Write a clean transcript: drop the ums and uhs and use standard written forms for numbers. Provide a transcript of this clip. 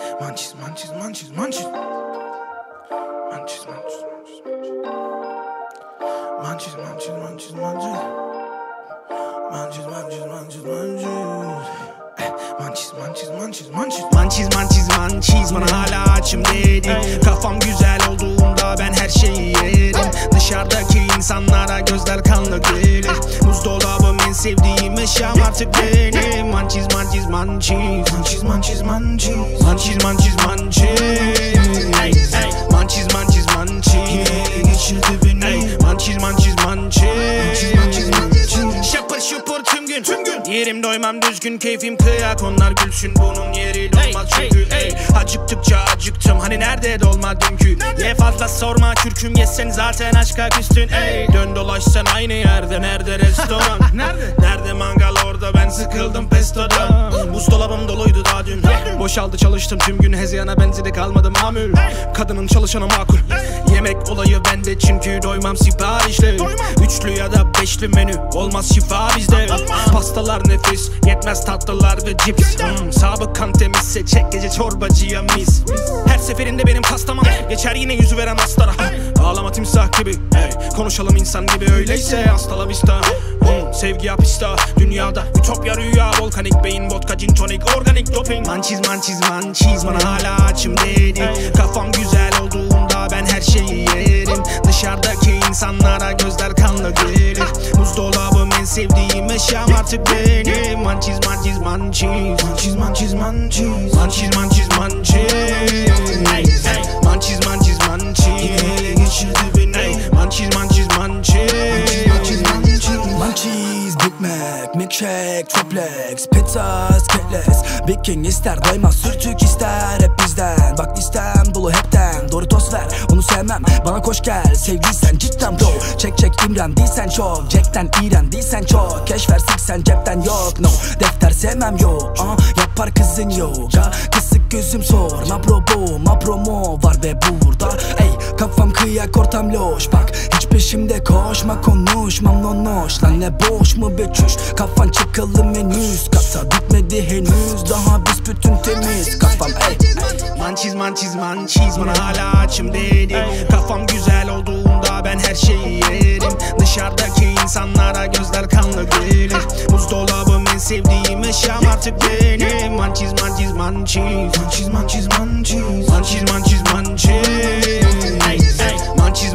Munchies, munchies, munchies, munchies. Munchies, munchies, munchies, munchies. Munchies, munchies, munchies, munchies. Munchies, munchies, munchies, munchies. Munchies, munchies, munchies, munchies. Munchies, munchies, munchies. Bana hala açım dedi. Kafam güzel olduğunda ben her şeyi yerim. Dışarıdaki insanlara gözler kanlı gelir. Buzdolabım en sevdiğim eşyam artık benim. Munchies, munchies, munchies. Munchies, munchies, munchies. Munchies, munchies, munchies. Munchies, munchies, munchies. Geçirdi beni. Munchies, munchies, munchies. Şapır şupur tüm gün. Yerim doymam düzgün, keyfim kıyak, onlar gülsün, bunun yeri dolmaz çünkü acıktıkça acıktım, hani nerede dolma dünkü. Ye fazla sorma kürküm, yesen zaten aşka küstün. Dön dolaşsan aynı yerde, nerede restoran? Nerede mangal, orada ben sıkıldım pestodan. Buzdolabım doluydu daha dün, boşaldı çalıştım tüm gün, hezeyana benzeri kalmadı mamül. Kadının çalışanı makul, yemek olayı bende çünkü doymam siparişle. Üçlü ya da beşli menü, olmaz şifa bizde. Pastalar nefis, yetmez tatlılar ve cips. Sabıkan temizse çek gece çorbacıya mis. Her seferinde benim kastaman geçer yine yüzü veren hastara. Ağlama timsah gibi, konuşalım insan gibi, öyleyse hasta la vista. Sevgi hapista, dünyada ütopya rüya, volkanik beyin, vodka, gin tonic, organik doping. Munchies, munchies, munchies. Bana hala açım dedi. Kafam güzel olduğunda ben her şeyi yerim. Dışarıdaki insanlara gözler kanlı gelir. Buzdolabım en sevdiğim eşyam artık benim. Munchies, munchies, munchies. Munchies, munchies, munchies. Munchies, munchies, munchies. Munchies, munchies, munchies. Geçirdi beni. Munchies, munchies, munchies. Munchies, Big Mac, milkshake, triplex, pizzas, ketless. Big King ister doymaz, sürtük ister hep bizden. Bak listem dolu hepten, Doritos ver onu sevmem, bana koş gel sevgiysen cidden bro. Çek çek imren değilsen çok, Jack'ten iğren değilsen çok. Cash ver siksen cepten yok, no defter sevmem yok. Yapar kızın yoga, kısık gözüm sor. Ma bro bu, ma promo var ve burada. Ey kafam kıyak, ortam loş, bak hiç peşimde koşma, konuşmam nonoş. Lan ne boş mu be çüş, kafan çıkalım en üst kata, bitmedi henüz daha büsbütün temiz kafam. Munchies, munchies, munchies. Bana hala açım dedi. Kafam güzel olduğunda ben her şeyi yerim. Dışarıdaki insanlara gözler kanlı gelir. Buzdolabım en sevdiğim eşyam artık benim. Munchies, munchies, munchies. Munchies, munchies, munchies. Munchies, munchies, munchies. Munchies,